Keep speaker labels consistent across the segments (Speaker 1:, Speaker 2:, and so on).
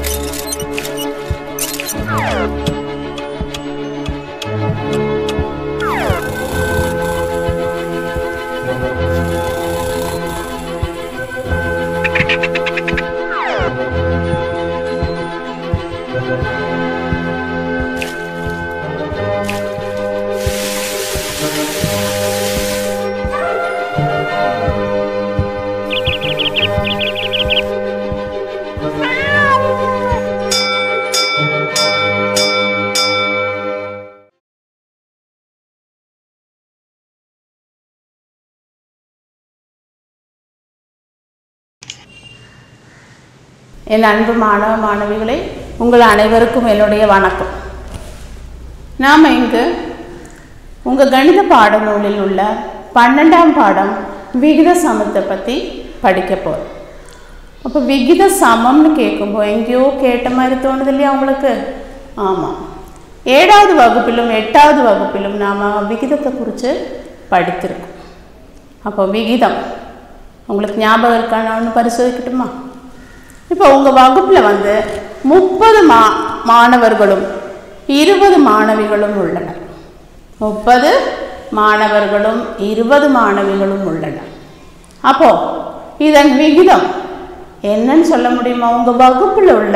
Speaker 1: என் அன்பு மாணவ மாணவிகளே, உங்கள் அனைவருக்கும் என்னுடைய வணக்கம். நாம் இங்கு உங்கள் கணித பாடநூலில் உள்ள 12ஆம் பாடம் விகித சமத்தை பற்றி படிக்க போகிறோம். அப்போ விகித சமம்னு கேட்கும்போது எங்கேயோ கேட்ட மாதிரி தோணுது இல்லையா உங்களுக்கு? ஆமாம், 7வது வகுப்பிலும் 8வது வகுப்பிலும் நாம் விகிதத்தை குறித்து படித்திருக்கோம். அப்போ விகிதம் உங்களுக்கு ஞாபகம் இருக்கா? நான் ஒன்று பரிசோதிக்கட்டுமா? இப்போ உங்கள் வகுப்பில் 30 மாணவர்களும் 20 மாணவிகளும் உள்ளனர். 30 மாணவர்களும் 20 மாணவிகளும் உள்ளனர். அப்போது இதன் விகிதம் என்னன்னு சொல்ல முடியுமா? உங்கள் வகுப்பில் உள்ள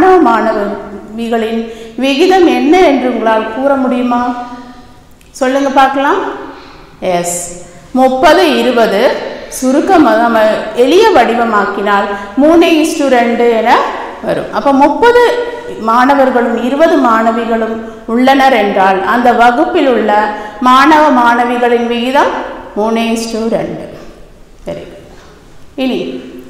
Speaker 1: மாணவிகளின் விகிதம் என்ன என்று உங்களால் கூற முடியுமா? சொல்லுங்கள் பார்க்கலாம். எஸ், 30 20 சுருக்கமாக நம்ம எளிய வடிவமாக்கினால் 3:2 என வரும். அப்போ 30 மாணவர்களும் 20 மாணவிகளும் உள்ளனர் என்றால் அந்த வகுப்பில் உள்ள மாணவ மாணவிகளின் விகிதம் 3:2. சரி, இனி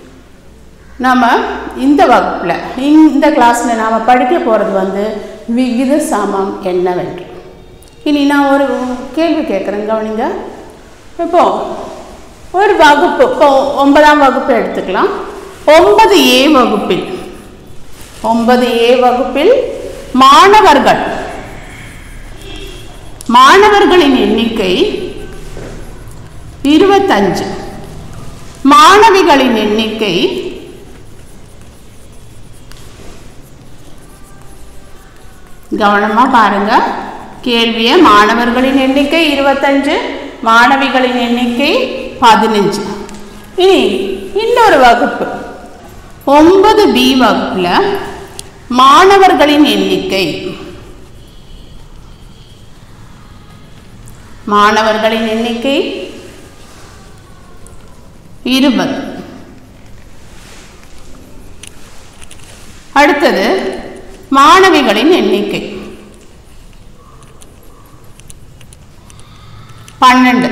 Speaker 1: நம்ம இந்த வகுப்பில் இந்த கிளாஸில் நாம் படிக்க போகிறது விகித சமம் என்னவென்று. இனி நான் ஒரு கேள்வி கேட்குறேன், கவனிங்க. இப்போது ஒரு வகுப்பு, இப்போ 9ஆம் வகுப்பு எடுத்துக்கலாம். 9A வகுப்பில் மாணவர்களின் எண்ணிக்கை 25, மாணவிகளின் எண்ணிக்கை கவனமா பாருங்க கேள்வியை. மாணவர்களின் எண்ணிக்கை 25, மாணவிகளின் எண்ணிக்கை 15. இனி இன்னொரு வகுப்பு 9B வகுப்பில் மாணவர்களின் எண்ணிக்கை 20. அடுத்தது மாணவிகளின் எண்ணிக்கை 12.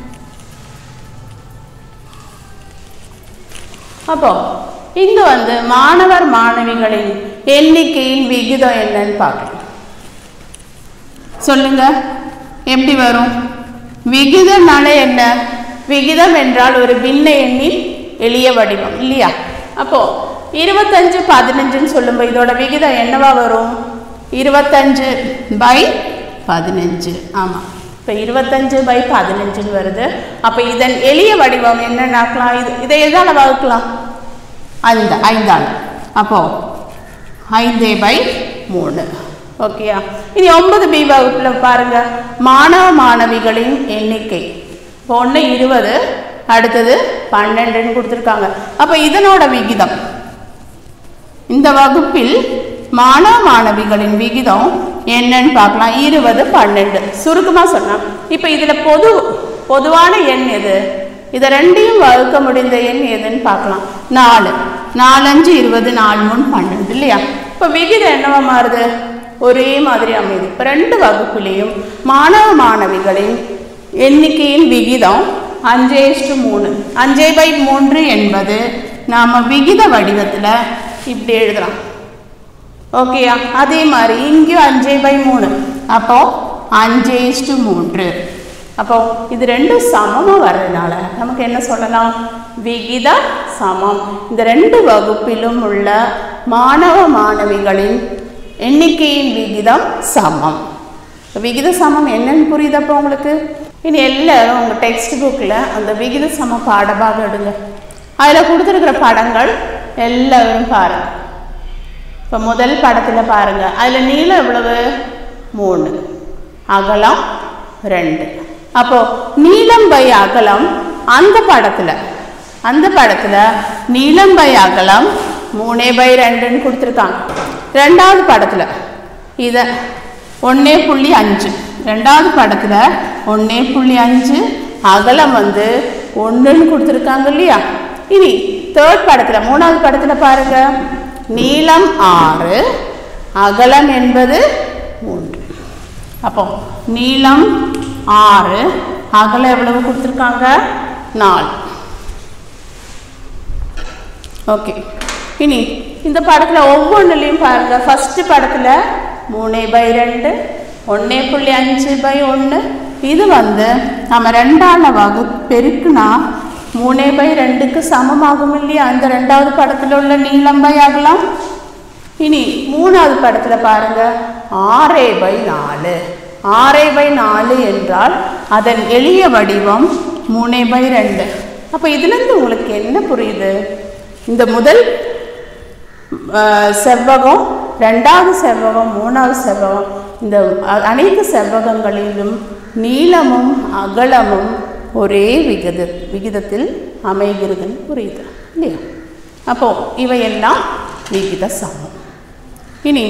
Speaker 1: அப்போ இங்கு மாணவர் மாணவிகளின் எண்ணிக்கையின் விகிதம் என்னன்னு பார்க்கலாம். சொல்லுங்க, எப்படி வரும்? விகிதம்னால என்ன? விகிதம் என்றால் ஒரு பின்ன எண்ணின் எளிய வடிவம் இல்லையா? அப்போ 25:15 சொல்லும்போது இதோட விகிதம் என்னவா வரும்? 25/15. ஆமாம், இப்போ 25/15 வருது. அப்போ இதன் எளிய வடிவம் என்னன்னாக்கலாம்? இதை எதால் வகுக்கலாம்? 5ஆல். அப்போ 5/3. ஓகேயா? இனி 9B வகுப்பில் பாருங்க, மாணவ மாணவிகளின் எண்ணிக்கை. இப்போ 1 20, அடுத்தது 12 கொடுத்துருக்காங்க. அப்போ இதனோட விகிதம், இந்த வகுப்பில் மாணவ மாணவிகளின் விகிதம் என்னன்னு பார்க்கலாம். 20 12. சுருக்கமாக சொன்னால் இப்போ இதில் பொதுவான எண் எது? இதை ரெண்டையும் வகுக்க முடிந்த எண் எதுன்னு பார்க்கலாம். 4 4 5 20, 4 3 12 இல்லையா? இப்போ விகிதம் என்னவா மாறுது? ஒரே மாதிரி அமையுது. இப்போ 2 வகுப்பிலையும் மாணவ மாணவிகளின் எண்ணிக்கையின் விகிதம் 5:3. 5/3 என்பது நாம் விகித வடிவத்தில் இப்படி எழுதலாம். ஓகேயா? அதே மாதிரி இங்கேயும் 5/3. அப்போ 5:3. அப்போ இது ரெண்டும் சமமாக வர்றதுனால நமக்கு என்ன சொல்லலாம்? விகித சமம். இந்த 2 வகுப்பிலும் உள்ள மாணவ மாணவிகளின் எண்ணிக்கையின் விகிதம் சமம். விகித சமம் என்னன்னு புரியுதப்போ உங்களுக்கு? இனி எல்லாரும் உங்கள் டெக்ஸ்ட் புக்கில் அந்த விகித சம பாடபாகம் எடுங்க. அதில் கொடுத்துருக்கிற படங்கள் எல்லாரும் பாருங்கள். இப்போ முதல் படத்தில் பாருங்கள், அதில் நீளம் எவ்வளவு? 3, அகலம் 2. அப்போது நீளம் பை அகலம் அந்த படத்தில் நீளம் பை அகலம் 3/2ன்னு கொடுத்துருக்காங்க. ரெண்டாவது படத்தில் இதை 1.5, ரெண்டாவது படத்தில் 1.5, அகலம் வந்து 1ன்னு கொடுத்துருக்காங்க இல்லையா? இனி தேர்ட் படத்தில், மூணாவது படத்தில் பாருங்க, நீளம் 6, அகலம் என்பது 3. அப்போ நீளம் 6, அகலம் எவ்வளவு கொடுத்துருக்காங்க? 4. ஓகே. இனி இந்த படத்தில் ஒவ்வொன்றுலையும் பாருங்க, ஃபஸ்ட்டு படத்தில் 3/2, 1.5/1. இது வந்து நம்ம 2ஆல் பெருக்குனா 3/2க்கு சமமாகும் இல்லையா? அந்த ரெண்டாவது படத்தில் உள்ள நீளம் பை அகலம். இனி மூணாவது படத்தில் பாருங்க, 6/4. 6/4 என்றால் அதன் எளிய வடிவம் 3/2. அப்போ இதுலேருந்து உங்களுக்கு என்ன புரியுது? இந்த முதல் செவ்வகம், ரெண்டாவது செவ்வகம், மூணாவது செவ்வகம், இந்த அனைத்து செவ்வகங்களிலும் நீளமும் அகலமும் ஒரே விகிதத்தில் அமைகிறதுன்னு புரியுது இல்லையா? அப்போ இவையெல்லாம் விகித சமம். இனி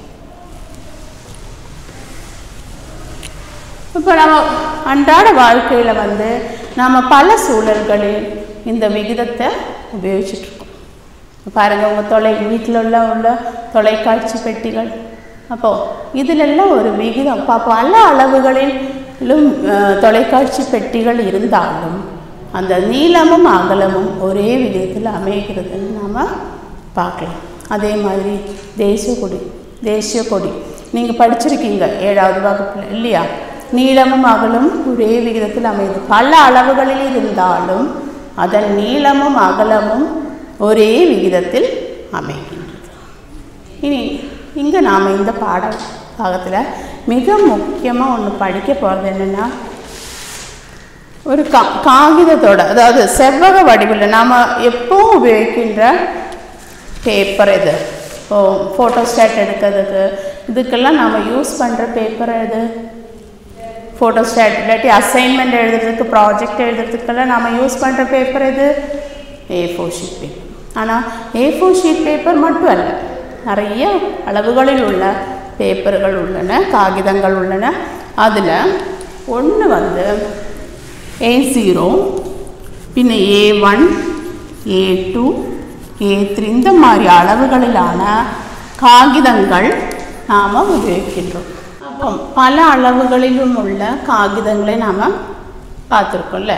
Speaker 1: இப்போ நம்ம அன்றாட வாழ்க்கையில் வந்து நாம் பல சூழல்களில் இந்த விகிதத்தை உபயோகிச்சுட்ருக்கோம். பாருங்கள், உங்கள் வீட்டில் உள்ள தொலைக்காட்சி பெட்டிகள், அப்போது இதிலெல்லாம் ஒரு விகிதம் பல அளவுகளிலும் தொலைக்காட்சி பெட்டிகள் இருந்தாலும் அந்த நீளமும் அகலமும் ஒரே விகிதத்தில் அமைகிறதுன்னு நாம் பார்க்கலாம். அதே மாதிரி தேசிய கொடி நீங்கள் படிச்சிருக்கீங்க 7வது வகுப்பில் இல்லையா? நீளமும் அகலமும் ஒரே விகிதத்தில் அமையுது. பல அளவுகளில் இருந்தாலும் அதன் நீளமும் அகலமும் ஒரே விகிதத்தில் அமைகின்றது. இனி இங்கே நாம் இந்த பாகத்தில் மிக முக்கியமாக ஒன்று படிக்க போகிறது என்னென்னா, ஒரு காகிதத்தோட, அதாவது செவ்வக வடிவில் நாம் எப்பவும் உபயோகிக்கின்ற பேப்பர் இது. ஃபோட்டோஸ்டாட் எடுக்கிறதுக்கு இதுக்கெல்லாம் நாம் யூஸ் பண்ணுற பேப்பர் இது. ஃபோட்டோஸ்டாட் இல்லாட்டி அசைன்மெண்ட் எழுதுறதுக்கு, ப்ராஜெக்ட் எழுதுறதுக்கெல்லாம் நாம் யூஸ் பண்ணுற பேப்பர் இது A4 ஷீட் பேப்பர். ஆனால் A4 ஷீட் பேப்பர் மட்டும் அல்ல, நிறைய அளவுகளில் உள்ள பேப்பர்கள் உள்ளன, காகிதங்கள் உள்ளன. அதில் ஒன்று வந்து A0, பின்ன A1, A2, A3 இந்த மாதிரி அளவுகளிலான காகிதங்கள் நாம் உபயோகிக்கின்றோம். அப்போ பல அளவுகளிலும் உள்ள காகிதங்களை நாம் பார்த்துருக்கோம்ல.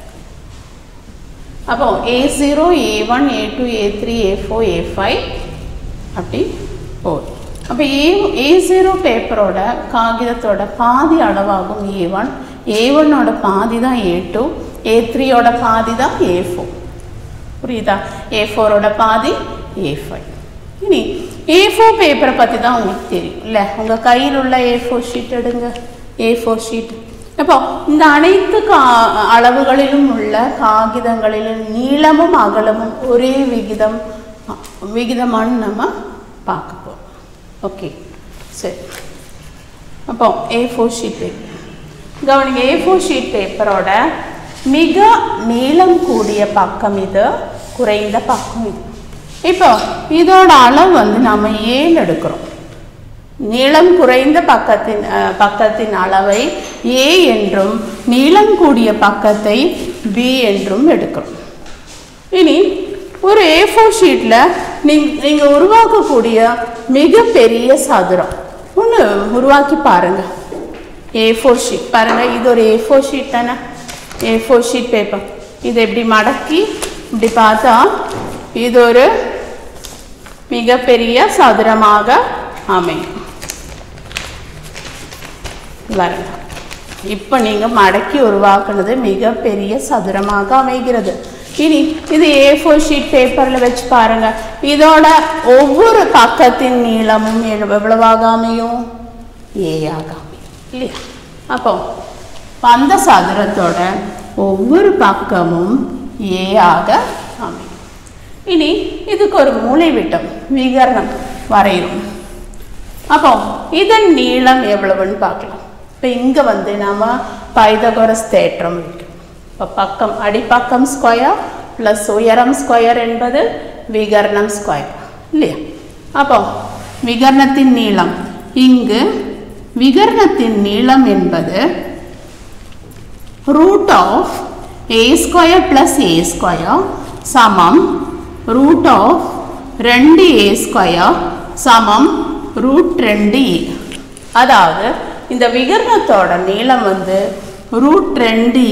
Speaker 1: அப்போ A0, A1, A2, A3, A4, A5 அப்படி போகுது. அப்போ A0 பேப்பரோட காகிதத்தோட பாதி அளவாகும் A1, A1ஓட பாதி தான் A2, A3ஓட பாதி தான் A4. புரியுதா? A4ஓட பாதி A5. இனி A4 பேப்பரை பற்றி தான் உங்களுக்கு தெரியும் இல்லை? உங்கள் கையில் உள்ள A4 ஷீட் எடுங்க, A4 ஷீட். அப்போ இந்த அனைத்து அளவுகளிலும் உள்ள காகிதங்களிலும் நீளமும் அகலமும் ஒரே விகிதமானு நம்ம பார்க்க போகிறோம். ஓகே, சரி. அப்போ A4 ஷீட் பேப்பர் கவனிங்க. A4 ஷீட் பேப்பரோட மிக நீளம் கூடிய பக்கம் இது, குறைந்த பக்கம் இது. இப்போ இதோட அளவு வந்து நம்ம 7 எடுக்கிறோம். நீளம் குறைந்த பக்கத்தின் அளவை A என்றும் நீளம் கூடிய பக்கத்தை B என்றும் எடுக்கிறோம். இனி ஒரு A4 ஷீட்டில் நீங்கள் உருவாக்கக்கூடிய மிகப்பெரிய சதுரம் ஒன்று உருவாக்கி பாருங்கள். A4 ஷீட் பாருங்கள், இது ஒரு A4 ஷீட் தானே, A4 ஷீட் பேப்பர். இதை இப்படி மடக்கி இப்படி பார்த்தா இது ஒரு மிகப்பெரிய சதுரமாக அமையும். பாருங்க, இப்போ நீங்கள் மடக்கி உருவாக்குனது மிகப்பெரிய சதுரமாக அமைகிறது. இனி இது A4 ஷீட் பேப்பரில் வச்சு பாருங்கள். இதோட ஒவ்வொரு பக்கத்தின் நீளமும் எவ்வளவாக அமையும்? ஏயாக அமையும் இல்லையா? அப்போ அந்த சதுரத்தோட ஒவ்வொரு பக்கமும் ஏயாக அமையும். இனி இதுக்கு ஒரு மூலைவிட்டம் விகரணம் வரைகிறோம். அப்போ இதன் நீளம் எவ்வளவுன்னு பார்க்கலாம். இப்போ இங்கே வந்து நாம் பைதகோரஸ் தேற்றம் இருக்கு. இப்போ பக்கம் அடிப்பக்கம் ஸ்கொயர் ப்ளஸ் உயரம் ஸ்கொயர் என்பது விகர்ணம் ஸ்கொயர் இல்லையா? அப்போ விகர்ணத்தின் நீளம், இங்கு விகர்ணத்தின் நீளம் என்பது root of a square plus a square சமம் ரூட் ஆஃப் 2a ஸ்கொயர் சமம் ரூட் 2a. அதாவது இந்த விகர்ணத்தோட நீளம் வந்து ரூட் 2a.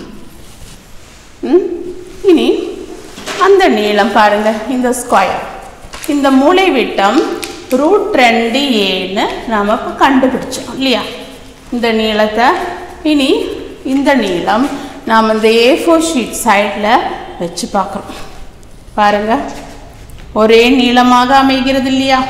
Speaker 1: இனி அந்த நீளம் பாருங்க, இந்த ஸ்கொயர், இந்த மூலை விட்டம் ரூட் 2aன்னு நாம் இப்போ கண்டுபிடிச்சோம் இல்லையா இந்த நீளத்தை. இனி இந்த நீளம் நாம் இந்த A4 ஷீட் சைடில் வச்சு பார்க்குறோம். பாருங்க, ஒரே நீளமாக அமைகிறது இல்லையா?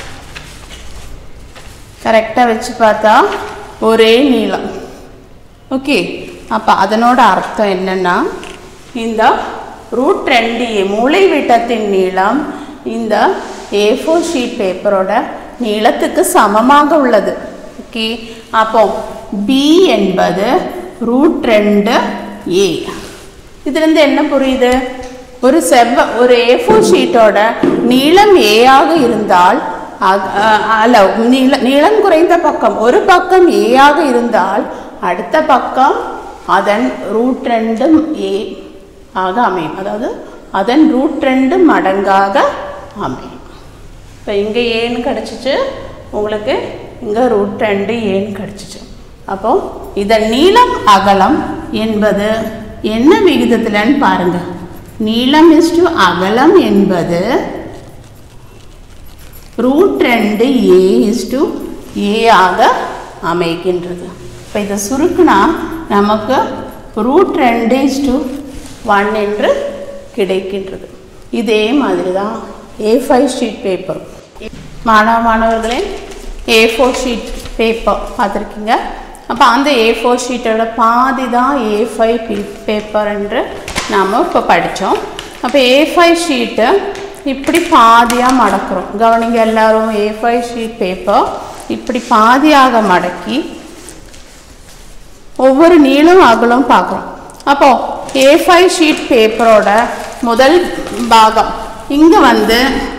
Speaker 1: கரெக்டாக வச்சு பார்த்தா ஒரே நீளம். ஓகே, அப்போ அதனோட அர்த்தம் என்னென்னா இந்த ரூட் 2a மூலை விட்டத்தின் நீளம் இந்த A4 ஷீட் பேப்பரோட நீளத்துக்கு சமமாக உள்ளது. ஓகே, அப்போ B என்பது ரூட் 2a. இதுலேருந்து என்ன புரியுது? ஒரு A4 ஷீட்டோட நீளம் a ஆக இருந்தால் நீளம் குறைந்த பக்கம் ஒரு பக்கம் a ஆக இருந்தால் அடுத்த பக்கம் அதன் ரூட் 2a ஆக அமையும். அதாவது அதன் ரூட் 2 மடங்காக அமையும். இப்போ இங்கே ஏன்னு கிடச்சிச்சு உங்களுக்கு, இங்கே ரூட் 2a கிடச்சிச்சு. அப்போ இதன் நீளம் அகலம் என்பது என்ன விகிதத்தில்னு பாருங்க. நீளம் இஸ்டு அகலம் என்பது ரூட் 2a இஸ்டு a ஆக அமைக்கின்றது. இப்போ இதை சுருக்குனா நமக்கு ரூட் 2:1 என்று கிடைக்கின்றது. இதே மாதிரி தான் A5 ஷீட் பேப்பர். மாணவர்களே, A4 ஷீட் பேப்பர் பார்த்துருக்கீங்க. அப்போ அந்த A4 ஷீட்டோட பாதி தான் A5 பேப்பர் என்று நாம் இப்போ படித்தோம். அப்போ A5 ஷீட்டை இப்படி பாதியாக மடக்கிறோம். கவனிங்க எல்லாரும், A5 ஷீட் பேப்பர் இப்படி பாதியாக மடக்கி ஒவ்வொரு நீளம் அகலம் பார்க்குறோம். அப்போது A5 ஷீட் பேப்பரோட முதல் பாகம் இங்கே வந்து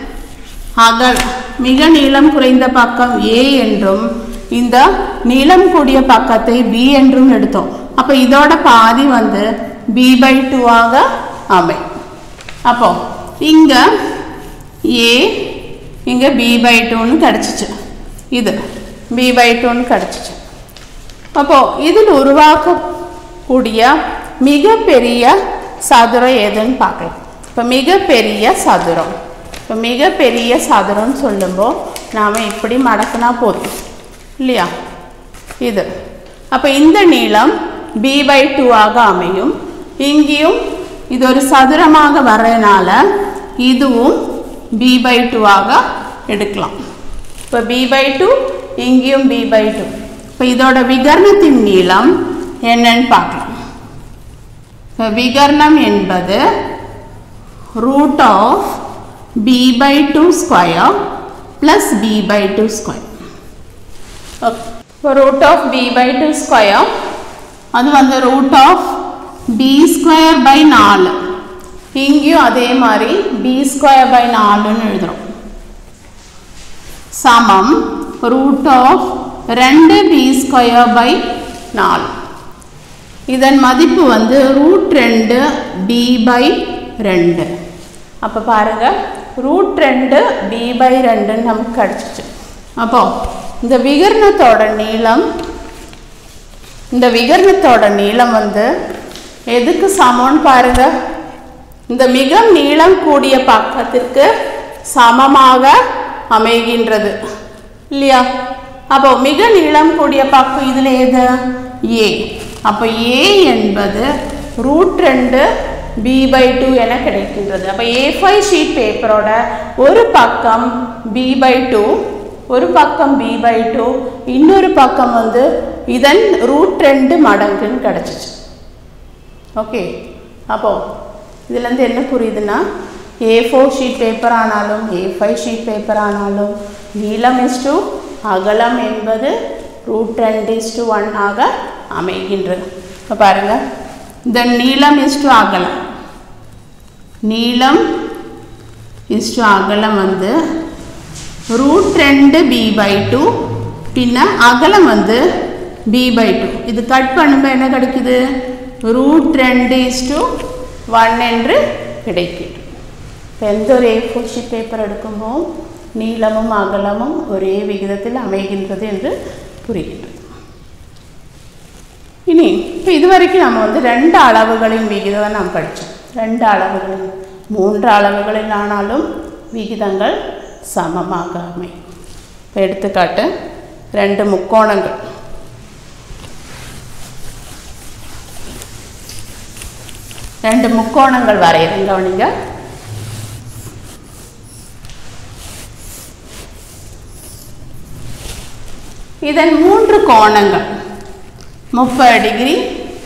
Speaker 1: மிக நீளம் குறைந்த பக்கம் A என்றும் இந்த நீளம் கூடிய பக்கத்தை B என்றும் எடுத்தோம். அப்போ இதோட பாதி வந்து B/2 ஆக அமையும். அப்போ இங்கே A இங்கே B/2ன்னு கிடச்சிச்சு, இது B/2ன்னு கிடச்சிச்சு. அப்போது இதில் உருவாக்கக்கூடிய மிகப்பெரிய சதுரம் எதுன்னு பார்க்கலாம். இப்போ மிகப்பெரிய சதுரம்னு சொல்லும்போது நாம் இப்படி மடக்குனா போதும் இல்லையா இது. அப்போ இந்த நீளம் B/2 ஆக அமையும். இங்கேயும் இது ஒரு சதுரமாக வர்றதுனால இதுவும் B/2 ஆக எடுக்கலாம். இப்போ B/2, இங்கேயும் B/2. இப்போ இதோட விகர்ணத்தின் நீளம் என்னன்னு பார்க்கலாம். இப்போ விகர்ணம் என்பது root of B/2 square plus B/2 square. இப்போ ரூட் ஆஃப் B/2 ஸ்கொயர் அது வந்து root of B square by 4. இங்கேயும் அதே மாதிரி B ஸ்கொயர் பை 4ன்னு எழுதுகிறோம். சமம் root of 2B square by 4. இதன் மதிப்பு வந்து ரூட் 2B/2. அப்போ பாருங்கள், ரூட் 2B/2 நமக்கு கிடச்சிச்சு. அப்போ இந்த விகர்ணத்தோட நீளம் வந்து எதுக்கு சமம்னு பாருங்க, இந்த மிக நீளம் கூடிய பக்கத்திற்கு சமமாக அமைகின்றது இல்லையா? அப்போ மிக நீளம் கூடிய பக்கம் இதில் எது? A. அப்போ A என்பது ரூட் 2B/2 என கிடைக்கின்றது. அப்போ A5 ஷீட் பேப்பரோட ஒரு பக்கம் B/2, ஒரு பக்கம் B/2, இன்னொரு பக்கம் வந்து இதன் ரூட் 2 மடங்குன்னு கிடச்சிச்சு. ஓகே, அப்போது இதுலேருந்து என்ன புரியுதுன்னா A4 ஷீட் பேப்பர் ஆனாலும் A5 ஷீட் பேப்பர் ஆனாலும் நீளம் இஸ்டு அகலம் என்பது √2:1 ஆக அமைகின்றது. இப்போ பாருங்கள், இந்த நீளம் இஸ்டு அகலம், நீளம் இஸ்டு அகலம் வந்து √2b/2, பின்ன அகலம் வந்து b/2. இது கட் பண்ணும்போது என்ன கிடைக்குது? √2:1 என்று கிடைக்குது. இப்போ எந்த ஒரு A4 ஷீட் பேப்பர் எடுக்கும்போது நீளமும் அகலமும் ஒரே விகிதத்தில் அமைகின்றது என்று புரிகின்றது. இனி இப்போ இதுவரைக்கும் நம்ம வந்து 2 அளவுகளின் விகிதம் நாம் படித்தோம். 2 அளவுகளின் 3 அளவுகளில் ஆனாலும் விகிதங்கள் சமமாக அமையும். இப்போ எடுத்துக்காட்டு 2 முக்கோணங்கள். ரெண்டு முக்கோணங்கள் வரைகிறேன், கவனிங்க. இதன் 3 கோணங்கள் 30 டிகிரி,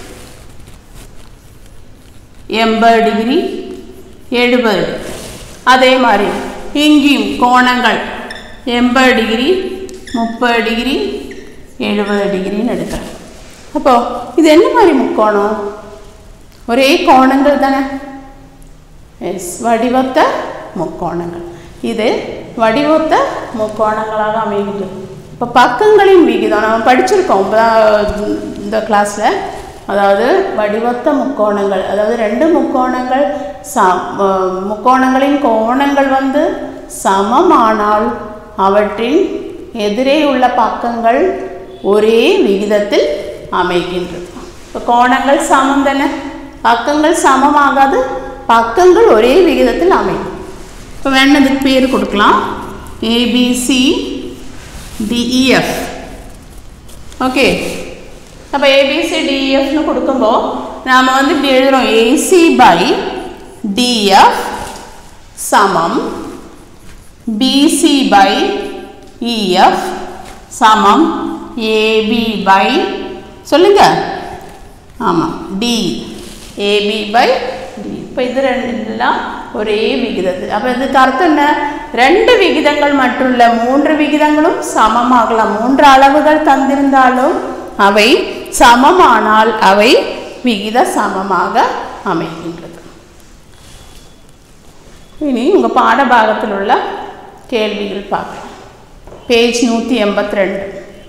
Speaker 1: 80 டிகிரி, 70. அதே மாதிரி இங்கேயும் கோணங்கள் 80 டிகிரி, 30 டிகிரி, 70 டிகிரின்னு எடுக்கிறேன். அப்போது இது என்ன மாதிரி முக்கோணம்? ஒரே கோணங்கள் தானே? எஸ், வடிவொத்த முக்கோணங்கள். இது வடிவொத்த முக்கோணங்களாக அமைகிறது. இப்போ பக்கங்களின் விகிதம் நம்ம படிச்சிருக்கோம் இப்போ இந்த கிளாஸில். அதாவது வடிவொத்த முக்கோணங்கள், அதாவது 2 முக்கோணங்கள் முக்கோணங்களின் கோணங்கள் வந்து சமமானால் அவற்றின் எதிரே உள்ள பக்கங்கள் ஒரே விகிதத்தில் அமைகின்றது. இப்போ கோணங்கள் சமம் தானே, பக்கங்கள் சமமாகாது, பக்கங்கள் ஒரே விகிதத்தில் அமையும். இப்போ வேணதுக்கு பேர் கொடுக்கலாம், ABCDEF. ஓகே, அப்போ ABCDEFனு கொடுக்கும்போது நாம் வந்து இப்படி எழுதுகிறோம், AC/DF சமம் BC/EF சமம் AB/ சொல்லுங்க, ஆமாம், D, AB/D. இப்போ இது ரெண்டுலாம் ஒரே விகிதத்தில். அப்போ இதுக்கு அர்த்தம் என்ன? 2 விகிதங்கள் மட்டும் இல்லை, 3 விகிதங்களும் சமமாகலாம். 3 அளவுகள் தந்திருந்தாலும் அவை சமமானால் அவை விகித சமமாக அமைகின்றது. இனி உங்கள் பாடபாகத்தில் உள்ள கேள்விகள் பார்க்கலாம். பேஜ் 182.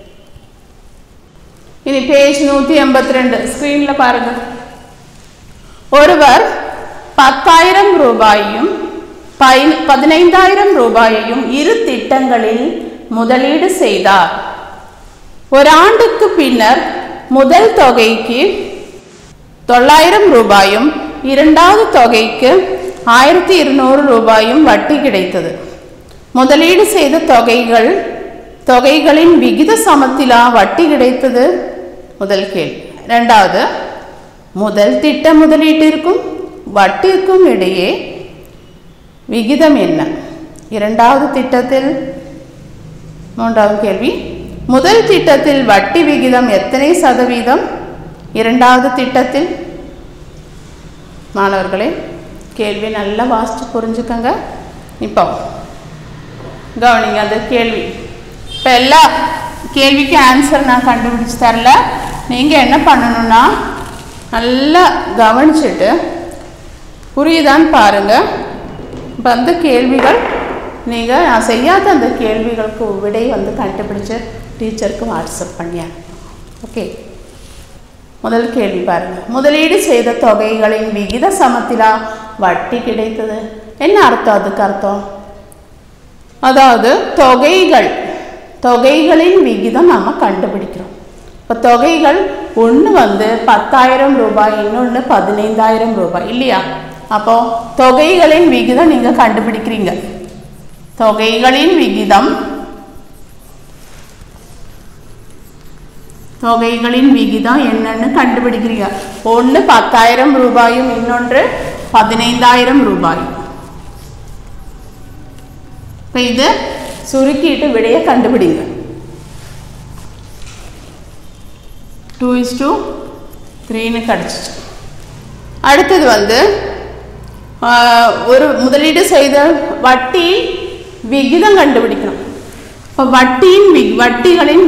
Speaker 1: இனி பேஜ் 182 ஸ்க்ரீனில் பாருங்கள். ஒருவர் 10,000 ரூபாயையும் 15,000 ரூபாயையும் 2 திட்டங்களில் முதலீடு செய்தார். ஒரு ஆண்டுக்கு பின்னர் முதல் தொகைக்கு 900 ரூபாயும் 2வது தொகைக்கு 1200 ரூபாயும் வட்டி கிடைத்தது. முதலீடு செய்த தொகைகளின் விகித சமத்திலா வட்டி கிடைத்தது? முதல் கேள்வி. 2வது, முதல் திட்ட முதலீட்டிற்கும் வட்டிக்கும் இடையே விகிதம் என்ன? 2வது திட்டத்தில். 3வது கேள்வி, முதல் திட்டத்தில் வட்டி விகிதம் எத்தனை சதவீதம்? 2வது திட்டத்தில். மாணவர்களே, கேள்வி நல்லா வாசித்து புரிஞ்சுக்கங்க. இப்போ கவனிங்க அந்த கேள்வி. இப்போ எல்லா கேள்விக்கு ஆன்சர் நான் கண்டுபிடிச்சி தரல. நீங்கள் என்ன பண்ணணும்னா நல்லா கவனிச்சுட்டு புரியுதான்னு பாருங்கள். இப்போ அந்த கேள்விகள் நீங்கள் நான் செய்யாத அந்த கேள்விகளுக்கு விடை வந்து கண்டுபிடிச்ச டீச்சருக்கு வாட்ஸ்அப் பண்ணியாங்க. ஓகே, முதல் கேள்வி பாருங்கள். முதலீடு செய்த தொகைகளின் விகித சமத்திலா வட்டி கிடைத்தது. என்ன அர்த்தம்? அதுக்கு அர்த்தம் அதாவது தொகைகளின் விகிதம் நம்ம கண்டுபிடிக்கிறோம். இப்போ தொகைகள் ஒன்று வந்து 10,000 ரூபாய், இன்னொன்று 15,000 ரூபாய் இல்லையா? அப்போ தொகைகளின் விகிதம் நீங்கள் கண்டுபிடிக்கிறீங்க. தொகைகளின் விகிதம் என்னன்னு கண்டுபிடிக்கிறீங்க. ஒன்று 10,000 ரூபாயும் இன்னொன்று 15,000 ரூபாயும். இப்போ இது சுருக்கிட்டு விடையை கண்டுபிடிங்க. 2:3ன்னு கிடச்சிச்சு. அடுத்தது வந்து ஒரு முதலீடு செய்த வட்டி விகிதம் கண்டுபிடிக்கணும். இப்போ வட்டிகளின்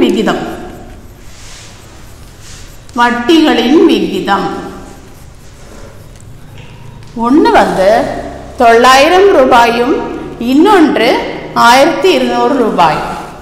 Speaker 1: விகிதம் ஒன்று வந்து 900 ரூபாயும் இன்னொன்று 1200 ரூபாய்.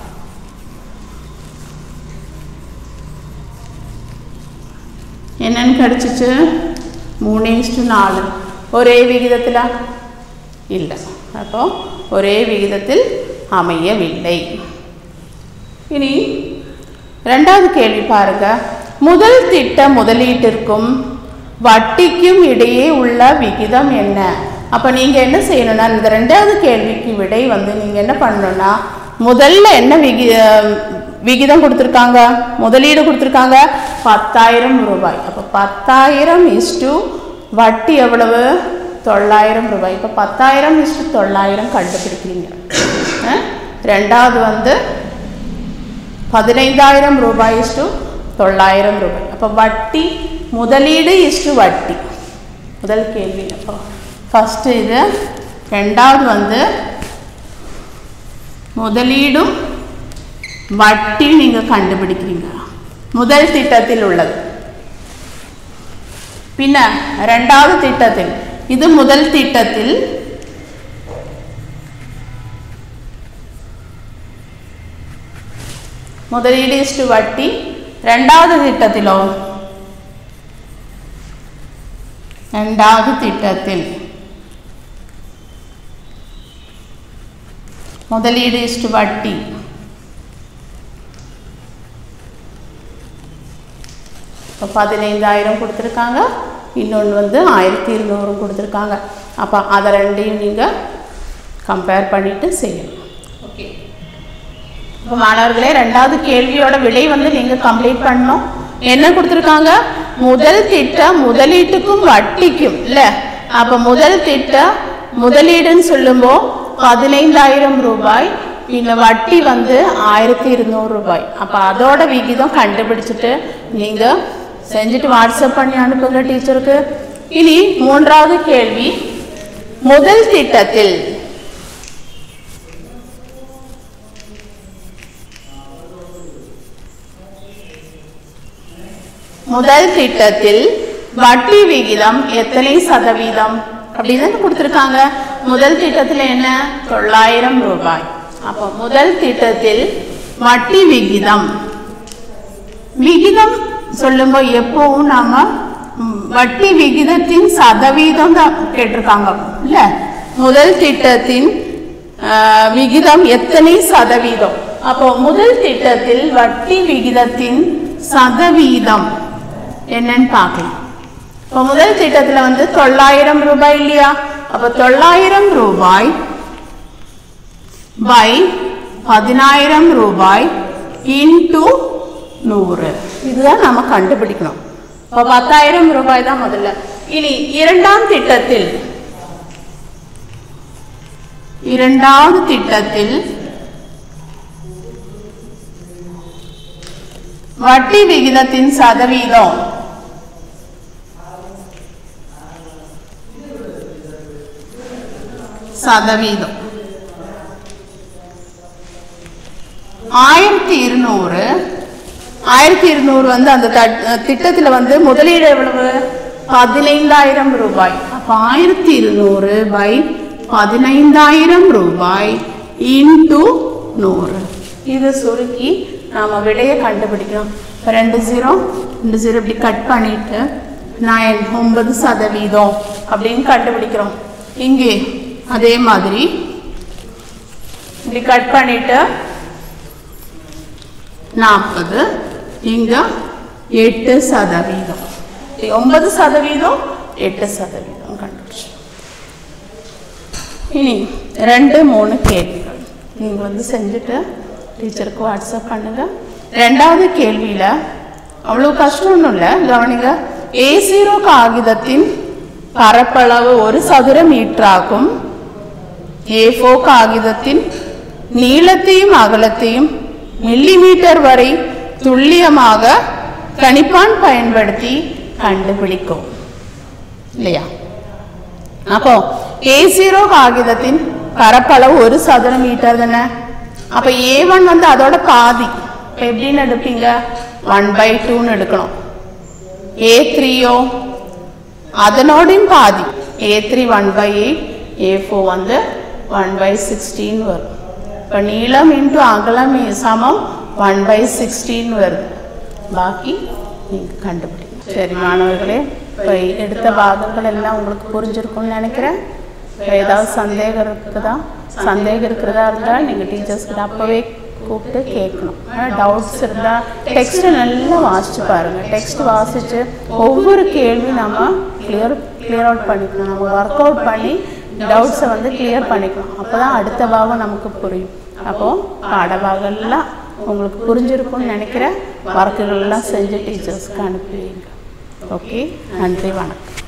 Speaker 1: என்னன்னு கிடைச்சிச்சு? 3:4. ஒரே விகிதத்தில் இல்லை. அப்போ ஒரே விகிதத்தில் அமையவில்லை. இனி ரெண்டாவது கேள்வி பாருங்க. முதல் திட்ட முதலீட்டிற்கும் வட்டிக்கும் இடையே உள்ள விகிதம் என்ன? அப்போ நீங்கள் என்ன செய்யணும்னா, இந்த ரெண்டாவது கேள்விக்கு விடை வந்து நீங்கள் என்ன பண்ணணும்னா, முதல்ல என்ன விகிதம் கொடுத்துருக்காங்க? முதலீடு கொடுத்துருக்காங்க 10,000 ரூபாய். அப்போ 10,000 வட்டி எவ்வளவு? 900 ரூபாய். இப்போ 10,000 900 கண்டுபிடிக்கிறீங்க. ரெண்டாவது வந்து 15,000 ரூபாய் 900 ரூபாய். அப்போ வட்டி முதலீடு வட்டி முதல் கேள்வி. அப்போ ஃபஸ்ட்டு இது. ரெண்டாவது வந்து முதலீடும் வட்டி நீங்கள் கண்டுபிடிக்கிறீங்க. முதல் திட்டத்தில் உள்ளது. பின்ன ரெண்டாவது திட்டத்தில், இது முதல் திட்டத்தில் முதலீடு வட்டி. ரெண்டாவது திட்டத்தில் முதலீடு வட்டி. இப்போ 15,000 கொடுத்துருக்காங்க, இன்னொன்று வந்து 1200 கொடுத்துருக்காங்க. அப்போ அதை ரெண்டையும் நீங்கள் கம்பேர் பண்ணிட்டு செய்யணும். ஓகே. இப்போ மாணவர்களே, ரெண்டாவது கேள்வியோட விடை வந்து நீங்கள் கம்ப்ளீட் பண்ணணும். என்ன கொடுத்துருக்காங்க? முதல் திட்ட முதலீட்டுக்கும் வட்டிக்கும் இல்லை. அப்போ முதல் திட்ட முதலீடுன்னு சொல்லும்போது 15,000 ரூபாய், இந்த வட்டி வந்து 1200 ரூபாய். அப்போ அதோட விகிதம் கண்டுபிடிச்சிட்டு நீங்கள் செஞ்சுட்டு வாட்ஸ்அப் பண்ணி அனுப்புங்க டீச்சருக்கு. இனி மூன்றாவது கேள்வி. முதல் திட்டத்தில் வட்டி விகிதம் எத்தனை சதவீதம் அப்படின்னு கொடுத்துருக்காங்க. முதல் திட்டத்தில் என்ன? 900 ரூபாய். அப்போ முதல் திட்டத்தில் வட்டி விகிதம் சொல்லும்போது எப்பவும் நாம வட்டி விகிதத்தின் சதவீதம் தான் கேட்டிருக்காங்க இல்ல. முதல் திட்டத்தின் விகிதம் எத்தனை சதவீதம்? அப்போ முதல் திட்டத்தில் வட்டி விகிதத்தின் சதவீதம் என்னன்னு பார்க்கலாம். இப்போ முதல் திட்டத்தில் வந்து 900 ரூபாய் இல்லையா? அப்போ 900 ரூபாய் பை 10,000 ரூபாய் இன்டூ 100. இதுதான் நம்ம கண்டுபிடிக்கணும். இப்போ 10,000 ரூபாய் தான் முதல்ல. இனி இரண்டாவது திட்டத்தில் வட்டி விகிதத்தின் சதவீதம் 1200 வந்து அந்த திட்டத்தில் வந்து முதலீடு எவ்வளவு? 15,000 ரூபாய். அப்போ 1200 பை 15,000 ரூபாய் இன்டூ 100. இது சுருக்கி நாம் விடையை கண்டுபிடிக்கணும். 2 0 இப்படி கட் பண்ணிட்டு 9% அப்படின்னு கண்டுபிடிக்கிறோம். இங்கே அதே மாதிரி இப்படி கட் பண்ணிட்டு 40, இங்க 8%, 9%, 8% கண்டுபிடிச்சு. இனி 2 3 கேள்விகள் நீங்கள் வந்து செஞ்சுட்டு டீச்சருக்கு வாட்ஸ்அப் பண்ணுங்க. ரெண்டாவது கேள்வியில் அவ்வளோ கஷ்டம் ஒன்றும் இல்லை, கவனிங்க. A0 காகிதத்தின் பரப்பளவு 1 சதுர மீட்டராகும். A4 காகிதத்தின் நீளத்தையும் அகலத்தையும் மில்லிமீட்டர் வரை துல்லியமாக கணிப்பான் பயன்படுத்தி கண்டுபிடிக்கும் இல்லையா? அப்போ A0 காகிதத்தின் பரப்பளவு 1 சதுர மீட்டர் தானே. அப்போ A1 வந்து அதோட பாதி. இப்போ எப்படின்னு எடுப்பீங்க? 1/2ன்னு எடுக்கணும். A3யோ அதனோடையும் பாதி. A3 1/8, A4 வந்து 1/16 வரும். இப்போ நீளம் இன்ட்டு அகலம் சமம் 1/16 வருது. பாக்கி நீங்கள் கண்டுபிடிங்க. சரி மாணவர்களே, இப்போ எடுத்த பாகங்கள் எல்லாம் உங்களுக்கு புரிஞ்சிருக்கும்னு நினைக்கிறேன். இப்போ ஏதாவது சந்தேகம் இருக்கிறதா இருந்தால் நீங்கள் டீச்சர்ஸ்கிட்ட அப்போவே கூப்பிட்டு கேட்கணும். டவுட்ஸ் இருந்தால் டெக்ஸ்ட்டை நல்லா வாசித்து பாருங்கள். டெக்ஸ்ட் வாசித்து ஒவ்வொரு கேள்வி நம்ம கிளியர் அவுட் பண்ணிக்கணும். நம்ம ஒர்க் அவுட் பண்ணி டவுட்ஸை வந்து கிளியர் பண்ணிக்கணும். அப்போ தான் அடுத்த பாகம் நமக்கு புரியும். அப்போது பாடபாகம்லாம் உங்களுக்கு புரிஞ்சிருக்கும்னு நினைக்கிறேன். ஒர்க்குகள்லாம் செஞ்சு டீச்சர்ஸ்க்கு அனுப்புவீங்க. ஓகே, நன்றி, வணக்கம்.